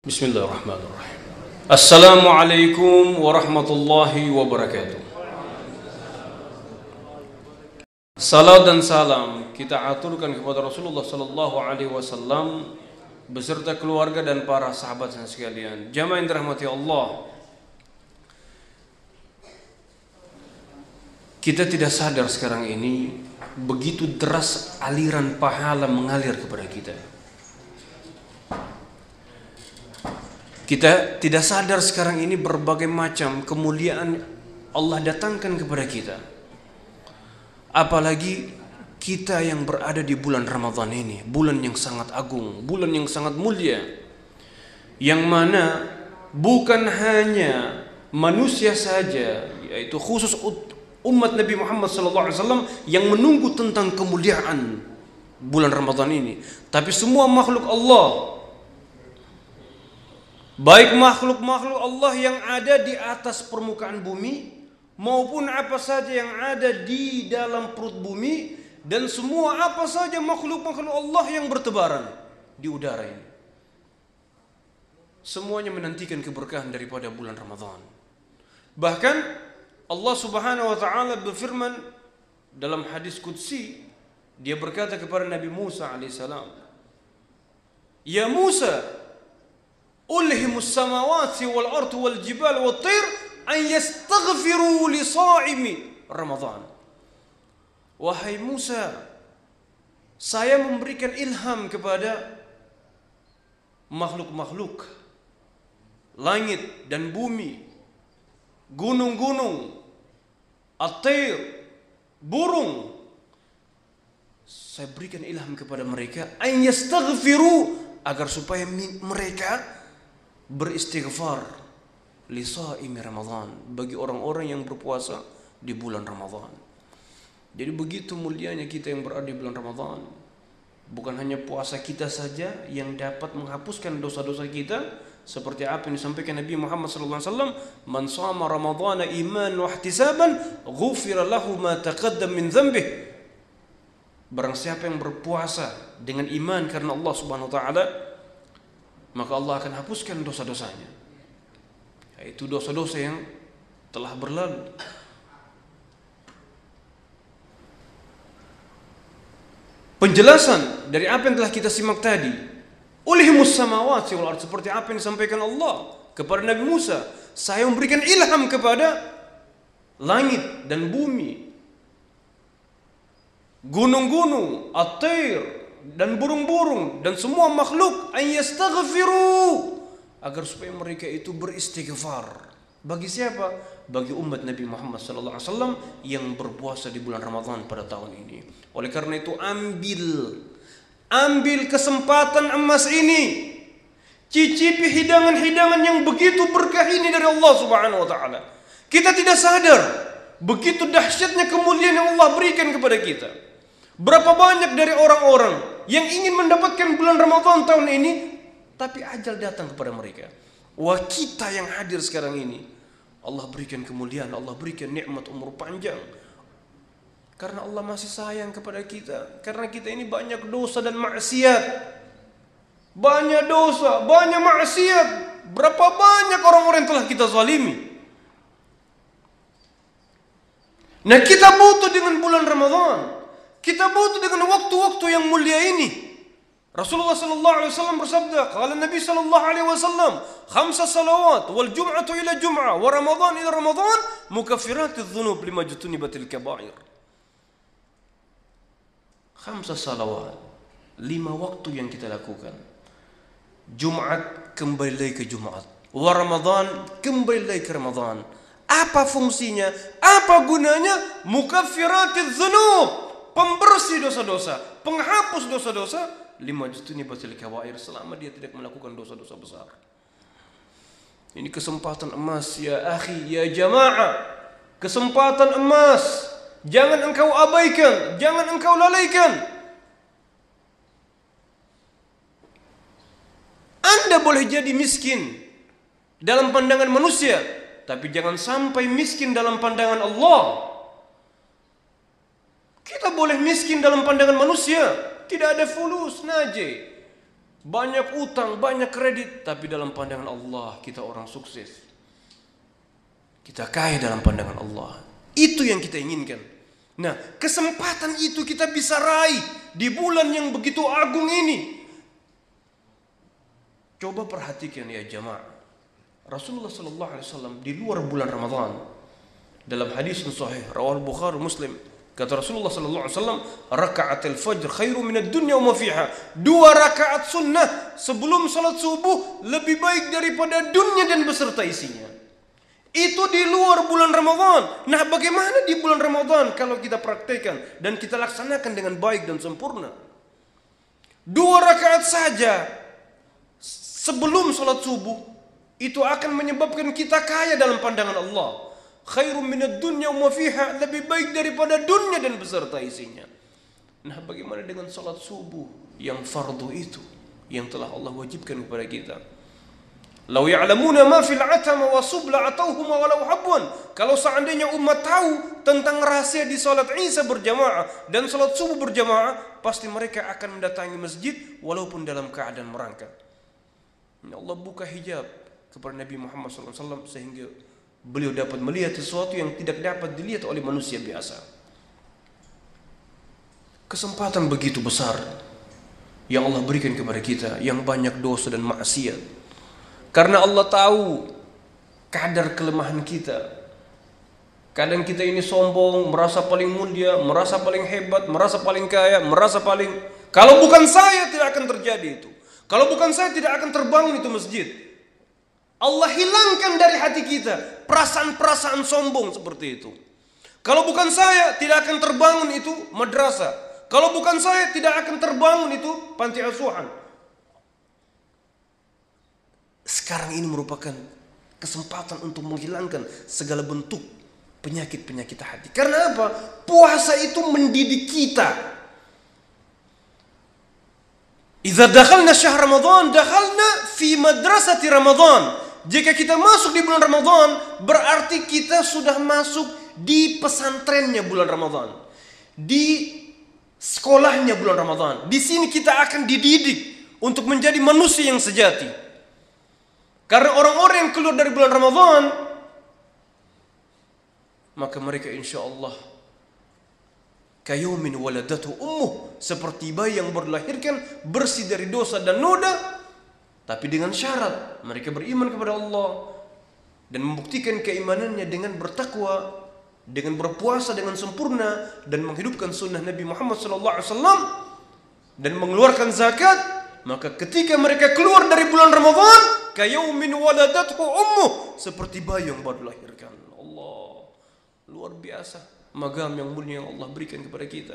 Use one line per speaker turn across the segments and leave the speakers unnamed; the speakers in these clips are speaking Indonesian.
Bismillahirrahmanirrahim. Assalamualaikum warahmatullahi wabarakatuh. Salam dan salam kita aturkan kepada Rasulullah sallallahu alaihi wasallam beserta keluarga dan para sahabatnya sekalian. Jamaah yang dirahmati Allah. Kita tidak sadar sekarang ini begitu deras aliran pahala mengalir kepada kita. Kita tidak sadar sekarang ini berbagai macam kemuliaan Allah datangkan kepada kita. Apalagi kita yang berada di bulan Ramadan ini, bulan yang sangat agung, bulan yang sangat mulia, yang mana bukan hanya manusia saja, yaitu khusus umat Nabi Muhammad SAW yang menunggu tentang kemuliaan bulan Ramadan ini, tapi semua makhluk Allah, baik makhluk-makhluk Allah yang ada di atas permukaan bumi maupun apa saja yang ada di dalam perut bumi, dan semua apa saja makhluk-makhluk Allah yang bertebaran di udara ini, semuanya menantikan keberkahan daripada bulan Ramadan. Bahkan Allah Subhanahu wa taala berfirman dalam hadis qudsi, dia berkata kepada Nabi Musa alaihissalam, "Ya Musa, ulhimus samawati wal ardu wal jibal wat tayr an yastaghfiru li sha'imi Ramadan." Wahai Musa, saya memberikan ilham kepada makhluk-makhluk langit dan bumi, gunung-gunung, at-tayr, burung. Saya berikan ilham kepada mereka an yastaghfiru, agar supaya mereka beristighfar li shaimi Ramadan, bagi orang-orang yang berpuasa di bulan Ramadan. Jadi begitu mulianya kita yang berada di bulan Ramadan. Bukan hanya puasa kita saja yang dapat menghapuskan dosa-dosa kita, seperti apa yang disampaikan Nabi Muhammad SAW, "Man shama Ramadhana imanan wa ihtisaban, ghufira lahu ma taqaddam min dhanbih." Barang siapa yang berpuasa dengan iman karena Allah Subhanahu wa taala, maka Allah akan hapuskan dosa-dosanya, yaitu dosa-dosa yang telah berlalu. Penjelasan dari apa yang telah kita simak tadi, ulhimus samawati wal ardh, seperti apa yang disampaikan Allah kepada Nabi Musa, saya memberikan ilham kepada langit dan bumi, gunung-gunung, at-tayr, dan burung-burung, dan semua makhluk, an yastaghfiru, agar supaya mereka itu beristighfar. Bagi siapa? Bagi umat Nabi Muhammad SAW yang berpuasa di bulan Ramadan pada tahun ini. Oleh karena itu ambil kesempatan emas ini, cicipi hidangan-hidangan yang begitu berkah ini dari Allah Subhanahu wa taala. Kita tidak sadar begitu dahsyatnya kemuliaan yang Allah berikan kepada kita. Berapa banyak dari orang-orang yang ingin mendapatkan bulan Ramadan tahun ini, tapi ajal datang kepada mereka. Wah, kita yang hadir sekarang ini, Allah berikan kemuliaan, Allah berikan nikmat umur panjang. Karena Allah masih sayang kepada kita. Karena kita ini banyak dosa dan maksiat. Banyak dosa, banyak maksiat. Berapa banyak orang-orang yang telah kita zalimi. Nah, kita butuh dengan bulan Ramadan. Kita butuh dengan waktu-waktu yang mulia ini. Rasulullah sallallahu alaihi wasallam bersabda, qala Nabi sallallahu alaihi wasallam, "Khamsa salawat wal jum'atu ila jum'ah wa Ramadan ila Ramadan mukaffiratudz dzunub lima jutunibatil kaba'ir." Khamsa salawat, 5 waktu yang kita lakukan. Jumat kembali lagi ke Jumat, wa Ramadan kembali lagi ke Ramadan. Apa fungsinya? Apa gunanya? Mukaffiratudz dzunub, pembersih dosa-dosa, penghapus dosa-dosa. 5 jutunibatil kaba'ir, selama dia tidak melakukan dosa-dosa besar. Ini kesempatan emas ya akhi, ya jamaah. Kesempatan emas. Jangan engkau abaikan, jangan engkau lalaikan. Anda boleh jadi miskin dalam pandangan manusia, tapi jangan sampai miskin dalam pandangan Allah. Kita boleh miskin dalam pandangan manusia, tidak ada fulus, najih. banyak utang, banyak kredit, tapi dalam pandangan Allah kita orang sukses. Kita kaya dalam pandangan Allah. Itu yang kita inginkan. Nah, kesempatan itu kita bisa raih di bulan yang begitu agung ini. Coba perhatikan ya jamaah. Rasulullah sallallahu alaihi wasallam di luar bulan Ramadan, dalam hadis sahih rawal Bukhari Muslim, kata Rasulullah sallallahu alaihi wasallam, raka'atul fajr khairu minad dunya wa ma fiha. 2 rakaat sunnah sebelum salat subuh lebih baik daripada dunia dan beserta isinya. Itu di luar bulan Ramadan. Nah, bagaimana di bulan Ramadan kalau kita praktekkan dan kita laksanakan dengan baik dan sempurna? 2 rakaat saja sebelum salat subuh itu akan menyebabkan kita kaya dalam pandangan Allah. Khairum minad dunya wa ma fiha, lebih baik daripada dunia dan beserta isinya. Nah, bagaimana dengan salat subuh yang fardu itu yang telah Allah wajibkan kepada kita? Lau ya'lamuna ma fil atama wa subla atauhuma walau habwan. Kalau seandainya umat tahu tentang rahasia di salat Isya berjamaah dan salat subuh berjamaah, pasti mereka akan mendatangi masjid walaupun dalam keadaan merangkak. Allah buka hijab kepada Nabi Muhammad SAW sehingga beliau dapat melihat sesuatu yang tidak dapat dilihat oleh manusia biasa. Kesempatan begitu besar yang Allah berikan kepada kita yang banyak dosa dan maksiat. Karena Allah tahu kadar kelemahan kita. Kadang kita ini sombong, merasa paling mulia, merasa paling hebat, merasa paling kaya, merasa paling... Kalau bukan saya tidak akan terjadi itu. Kalau bukan saya tidak akan terbangun itu masjid. Allah hilangkan dari hati kita perasaan-perasaan sombong seperti itu. Kalau bukan saya tidak akan terbangun itu madrasah. Kalau bukan saya tidak akan terbangun itu panti asuhan. Sekarang ini merupakan kesempatan untuk menghilangkan segala bentuk penyakit-penyakit hati. Karena apa? Puasa itu mendidik kita. Idza dakhalna syahr Ramadan, dakhalna fi madrasati Ramadan. Jika kita masuk di bulan Ramadan, berarti kita sudah masuk di pesantrennya bulan Ramadan. Di sekolahnya bulan Ramadan. Di sini kita akan dididik untuk menjadi manusia yang sejati. Karena orang-orang yang keluar dari bulan Ramadan, maka mereka insya Allah kayaumin waladatu ummuh, seperti bayi yang berlahirkan bersih dari dosa dan noda, tapi dengan syarat mereka beriman kepada Allah dan membuktikan keimanannya dengan bertakwa, dengan berpuasa dengan sempurna dan menghidupkan sunnah Nabi Muhammad SAW dan mengeluarkan zakat. Maka ketika mereka keluar dari bulan Ramadan, kayaumin waladathu ummuh, seperti bayi yang baru dilahirkan. Allah, luar biasa magam yang mulia yang Allah berikan kepada kita.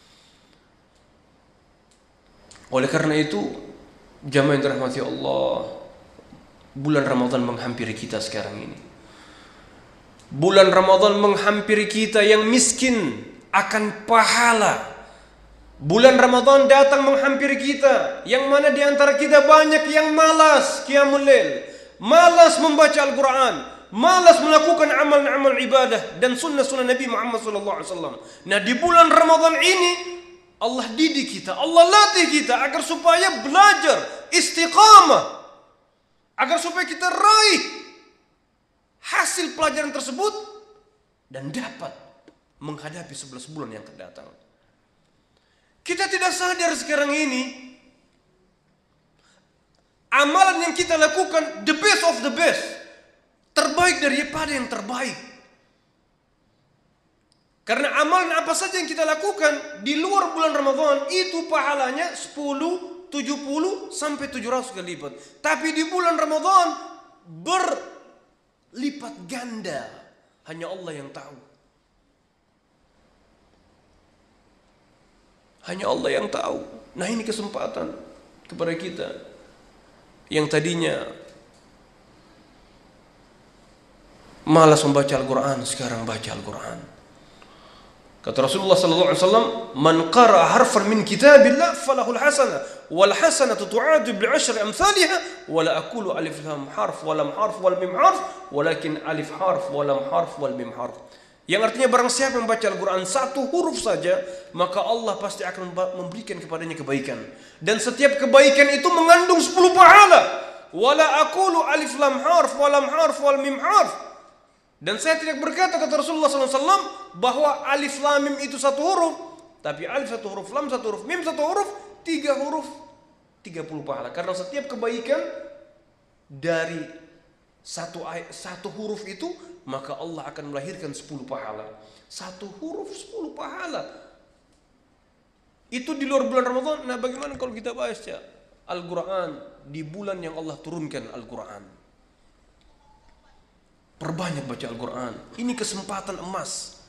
Oleh karena itu, jamaah yang dirahmati Allah, bulan Ramadan menghampiri kita sekarang ini. Bulan Ramadan menghampiri kita yang miskin akan pahala. Bulan Ramadan datang menghampiri kita, yang mana di antara kita banyak yang malas qiyamul lail, malas membaca Al-Quran, malas melakukan amal-amal ibadah dan sunnah-sunnah Nabi Muhammad SAW. Nah, di bulan Ramadan ini Allah didik kita, Allah latih kita agar supaya belajar istiqamah, agar supaya kita raih hasil pelajaran tersebut dan dapat menghadapi 11 bulan yang akan datang. Kita tidak sadar sekarang ini amalan yang kita lakukan the best of the best, terbaik daripada yang terbaik. Karena amalan apa saja yang kita lakukan di luar bulan Ramadan itu pahalanya 10, 70 sampai 700 kali lipat. Tapi di bulan Ramadan berlipat ganda. Hanya Allah yang tahu. Hanya Allah yang tahu. Nah, ini kesempatan kepada kita yang tadinya malas membaca Al-Quran, sekarang baca Al-Quran. Kata Rasulullah SAW, "Man qara'a harfan min kitabillah falahul hasanah, wal hasanatu tu'adu bi'ashri amsalha, wa la aqulu alif lam harf wa lam harf wal mim harf, walakin alif harf wa lam harf wal mim harf." Yang artinya barang siapa yang membaca Al-Quran satu huruf saja, maka Allah pasti akan memberikan kepadanya kebaikan. Dan setiap kebaikan itu mengandung 10 pahala. Wala aqulu alif lam harf walam harf wal mim harf. Dan saya tidak berkata, kata Rasulullah SAW, bahwa alif lam mim itu satu huruf. Tapi alif satu huruf, lam satu huruf, mim satu huruf, 3 huruf, 30 pahala. Karena setiap kebaikan dari satu huruf itu, maka Allah akan melahirkan 10 pahala. Satu huruf 10 pahala. Itu di luar bulan Ramadan. Nah, bagaimana kalau kita baca Al-Quran di bulan yang Allah turunkan Al-Quran? Perbanyak baca Al-Quran. Ini kesempatan emas.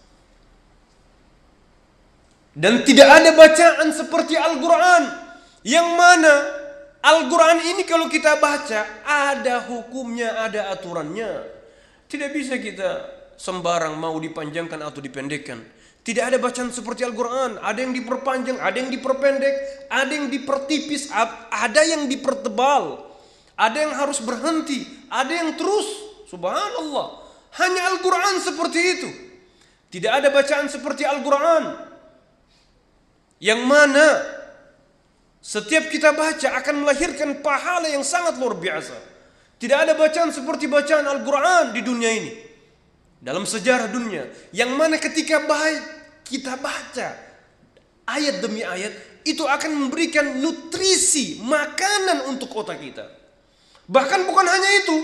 Dan tidak ada bacaan seperti Al-Quran, yang mana Al-Quran ini kalau kita baca ada hukumnya, ada aturannya. Tidak bisa kita sembarang mau dipanjangkan atau dipendekkan. Tidak ada bacaan seperti Al-Quran. Ada yang diperpanjang, ada yang diperpendek, ada yang dipertipis, ada yang dipertebal, ada yang harus berhenti, ada yang terus. Subhanallah. Hanya Al-Quran seperti itu. Tidak ada bacaan seperti Al-Quran, yang mana setiap kita baca akan melahirkan pahala yang sangat luar biasa. Tidak ada bacaan seperti bacaan Al-Quran di dunia ini, dalam sejarah dunia, yang mana ketika kita baca ayat demi ayat, itu akan memberikan nutrisi, makanan untuk otak kita. Bahkan bukan hanya itu,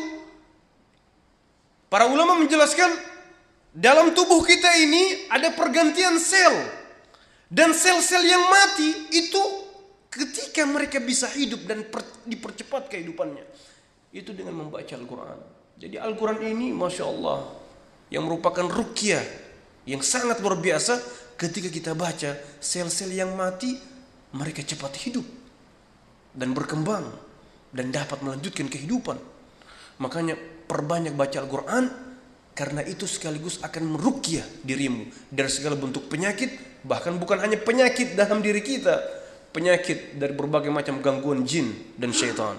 para ulama menjelaskan, dalam tubuh kita ini ada pergantian sel. Dan sel-sel yang mati itu ketika mereka bisa hidup dan dipercepat kehidupannya, itu dengan membaca Al-Quran. Jadi Al-Quran ini Masya Allah, yang merupakan ruqyah yang sangat luar biasa. Ketika kita baca, sel-sel yang mati mereka cepat hidup dan berkembang dan dapat melanjutkan kehidupan. Makanya perbanyak baca Al-Quran, karena itu sekaligus akan meruqyah dirimu dari segala bentuk penyakit. Bahkan bukan hanya penyakit dalam diri kita, penyakit dari berbagai macam gangguan jin dan syaitan.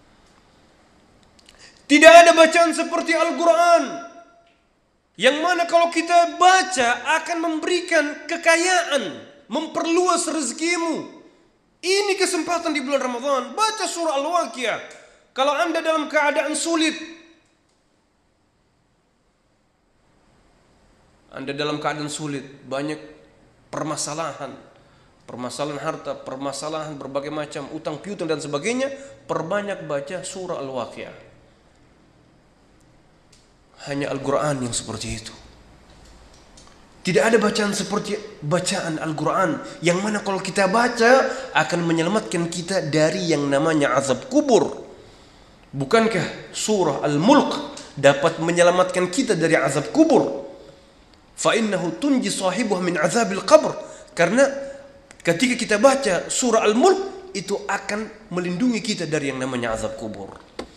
Tidak ada bacaan seperti Al-Quran, yang mana kalau kita baca akan memberikan kekayaan, memperluas rezekimu. Ini kesempatan di bulan Ramadan. Baca surah Al-Waqiah. Kalau Anda dalam keadaan sulit, Anda dalam keadaan sulit, banyak permasalahan harta, permasalahan berbagai macam, utang piutang dan sebagainya, perbanyak baca surah Al-Waqiah. Hanya Al-Quran yang seperti itu. Tidak ada bacaan seperti bacaan Al-Quran, yang mana kalau kita baca akan menyelamatkan kita dari yang namanya azab kubur. Bukankah surah Al-Mulk dapat menyelamatkan kita dari azab kubur? Fa innahu tunji sahibuh min azabil qabr. Karena ketika kita baca surah Al-Mulk, itu akan melindungi kita dari yang namanya azab kubur.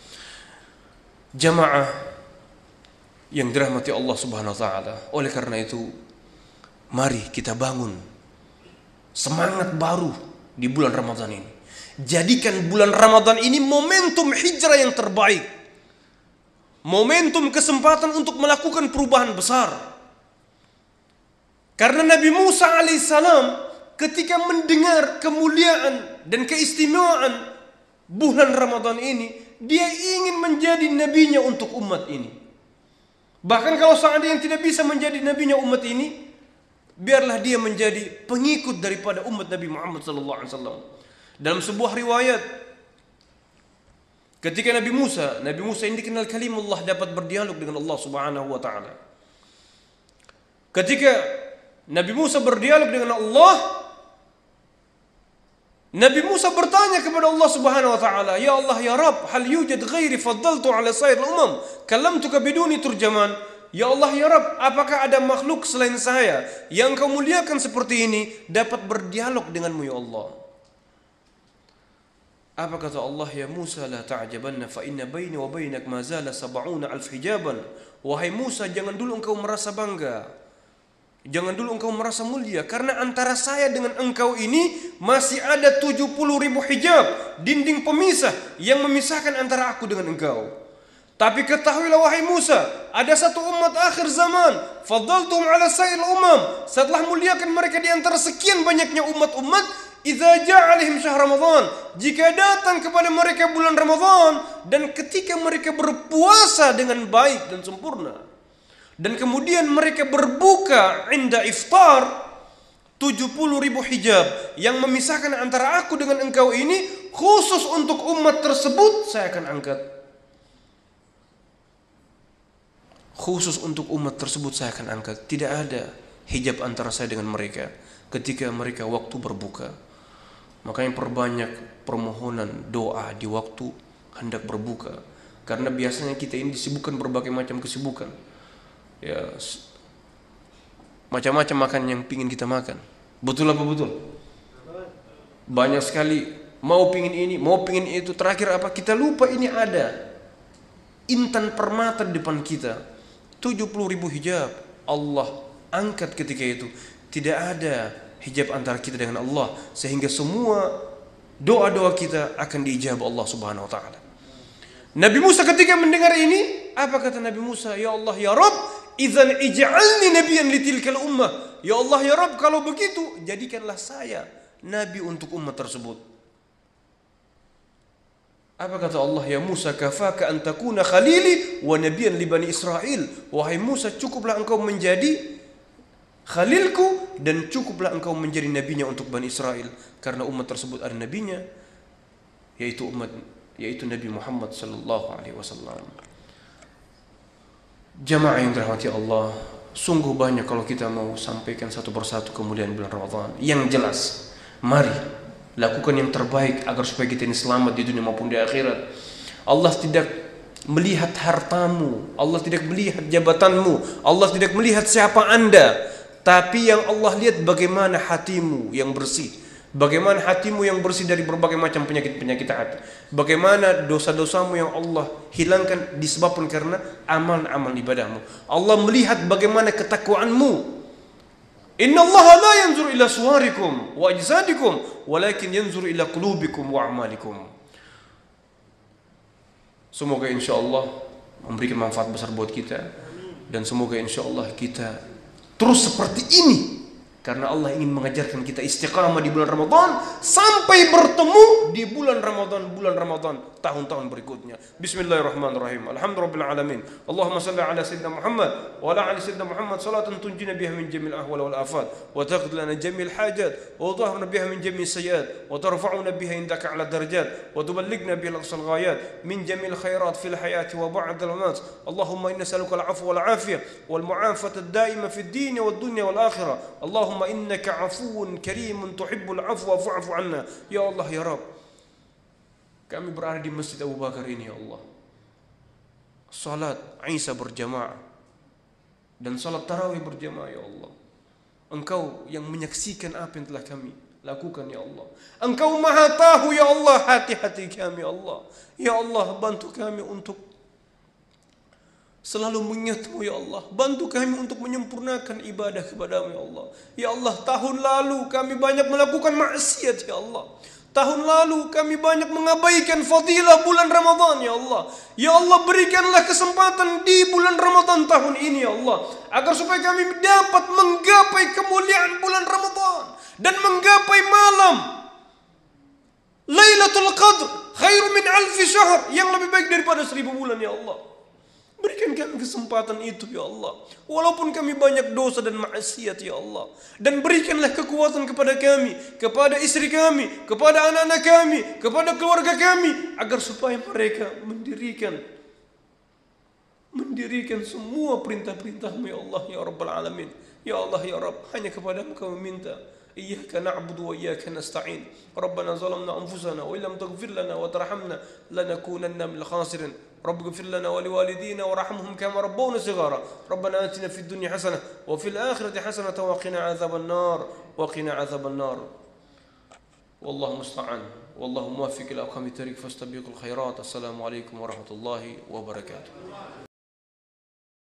Jamaah yang dirahmati Allah Subhanahu wa taala. Oleh karena itu, mari kita bangun semangat baru di bulan Ramadan ini. Jadikan bulan Ramadan ini momentum hijrah yang terbaik. Momentum kesempatan untuk melakukan perubahan besar. Karena Nabi Musa alaihissalam ketika mendengar kemuliaan dan keistimewaan bulan Ramadan ini, dia ingin menjadi nabinya untuk umat ini. Bahkan kalau seandainya tidak bisa menjadi nabinya umat ini, biarlah dia menjadi pengikut daripada umat Nabi Muhammad SAW. Dalam sebuah riwayat, ketika Nabi Musa ini dikenal kalimullah, dapat berdialog dengan Allah Subhanahu wa taala. Ketika Nabi Musa berdialog dengan Allah, Nabi Musa bertanya kepada Allah Subhanahu wa taala, "Ya Allah, ya Rabb, hal yujad ghairi faddaltu ala sair al-umam, kallamtuka biduni turjaman?" Ya Allah, ya Rabb, apakah ada makhluk selain saya yang kau muliakan seperti ini dapat berdialog denganmu ya Allah? Apa kata Allah? Ya Musa, la ta'jabanna fa inna baini wa bainak ma zala 70,000 hijaban. Wahai Musa, jangan dulu engkau merasa bangga. Jangan dulu engkau merasa mulia, karena antara saya dengan engkau ini masih ada 70,000 hijab, dinding pemisah yang memisahkan antara aku dengan engkau. Tapi ketahuilah wahai Musa, ada satu umat akhir zaman, faddaltuhum ala sa'il umam, setelah muliakan mereka di antara sekian banyaknya umat-umat, idza ja'a alaihim syahr Ramadan, jika datang kepada mereka bulan Ramadan dan ketika mereka berpuasa dengan baik dan sempurna, dan kemudian mereka berbuka inda iftar, 70.000 hijab yang memisahkan antara aku dengan engkau ini khusus untuk umat tersebut saya akan angkat. Khusus untuk umat tersebut saya akan angkat. Tidak ada hijab antara saya dengan mereka ketika mereka waktu berbuka. Makanya perbanyak permohonan doa di waktu hendak berbuka. Karena biasanya kita ini disibukkan berbagai macam kesibukan. Ya, macam-macam makan yang pingin kita makan. Betul apa betul? Banyak sekali mau pingin ini, mau pingin itu. Terakhir apa? Kita lupa ini ada intan permata di depan kita. 70.000 hijab Allah angkat ketika itu. Tidak ada hijab antara kita dengan Allah, sehingga semua doa-doa kita akan diijabah Allah Subhanahu wa taala. Nabi Musa ketika mendengar ini, apa kata Nabi Musa? Ya Allah ya Rabb, idzan ij'alni nabiyyan litilkal ummah. Ya Allah ya Rabb, kalau begitu jadikanlah saya nabi untuk umat tersebut. Apa kata Allah? Ya Musa, kafaka an takuna khalili wa nabiyyan li bani Israil. Wahai Musa, cukuplah engkau menjadi khalilku dan cukuplah engkau menjadi nabinya untuk Bani Israel, karena umat tersebut ada nabinya, yaitu Nabi Muhammad sallallahu alaihi wasallam. Jamaah yang dirahmati Allah, sungguh banyak kalau kita mau sampaikan satu persatu kemudian bulan Ramadan. Yang jelas, mari lakukan yang terbaik agar supaya kita ini selamat di dunia maupun di akhirat. Allah tidak melihat hartamu, Allah tidak melihat jabatanmu, Allah tidak melihat siapa Anda, tapi yang Allah lihat bagaimana hatimu yang bersih, bagaimana hatimu yang bersih dari berbagai macam penyakit-penyakit hati, bagaimana dosa-dosamu yang Allah hilangkan disebabkan karena amal-amal ibadahmu. Allah melihat bagaimana ketakwaanmu. Inna Allah la yanzur ila suwarikum wa ajsadikum, walakin yanzur ila qulubikum wa a'malikum. Semoga insyaallah memberikan manfaat besar buat kita, dan semoga insyaallah kita terus seperti ini, karena Allah ingin mengajarkan kita istiqamah di bulan Ramadan sampai bertemu di bulan Ramadan tahun-tahun berikutnya. Bismillahirrahmanirrahim. Alhamdulillahirabbil alamin. Allahumma shalli ala sayyidina Muhammad wa ala ali sayyidina Muhammad salatan tunjina biha min jamil ahwal wal afat wa taqdi lana jamil hajat wa tudahhirna biha min jamil sayyiat wa tarfa'una biha indaka ala darajat wa tuballighna biha aqsal ghayat min jamil khairat fil hayati wa ba'da al mamat. Allahumma inna nas'aluka al afwa wal afiyah wal mu'afata ad-daima fid din wad dunya wal akhirah. Allahumma innaka afuwun karimun tuhibbul afwa fa'fu 'anna. Ya Allah ya Rabb, kami berada di Masjid Abu Bakar ini ya Allah. Salat Isya berjamaah dan salat tarawih berjamaah ya Allah. Engkau yang menyaksikan apa yang telah kami lakukan ya Allah. Engkau maha tahu ya Allah hati-hati kami ya Allah. Ya Allah, bantu kami untuk selalu mengingatmu ya Allah. Bantu kami untuk menyempurnakan ibadah kepadamu ya Allah. Ya Allah, tahun lalu kami banyak melakukan maksiat ya Allah. Tahun lalu kami banyak mengabaikan fadilah bulan Ramadan ya Allah. Ya Allah, berikanlah kesempatan di bulan Ramadan tahun ini ya Allah, agar supaya kami dapat menggapai kemuliaan bulan Ramadan dan menggapai malam Lailatul Qadr khairu min alfi syahr, yang lebih baik daripada 1000 bulan ya Allah. Berikan kami kesempatan itu ya Allah, walaupun kami banyak dosa dan maksiat ya Allah. Dan berikanlah kekuatan kepada kami, kepada istri kami, kepada anak-anak kami, kepada keluarga kami, agar supaya mereka mendirikan semua perintah-perintah-Mu ya Allah ya Rabbal Alamin. Ya Allah ya Rabb, hanya kepadamu kami minta. Iyyaka na'budu wa iyyaka nasta'in. Rabbana zalamna anfusana wa illam taghfir lana wa tarhamna lanakunanna minal khasirin. رب اغفر لنا ولوالدينا وارحمهم كما ربونا صغارا ربنا آتنا في الدنيا حسنة وفي الآخرة حسنة وقنا عذاب النار والله المستعان والله موفق إلى أقام الطريق فاستبقوا الخيرات. السلام عليكم ورحمة الله وبركاته.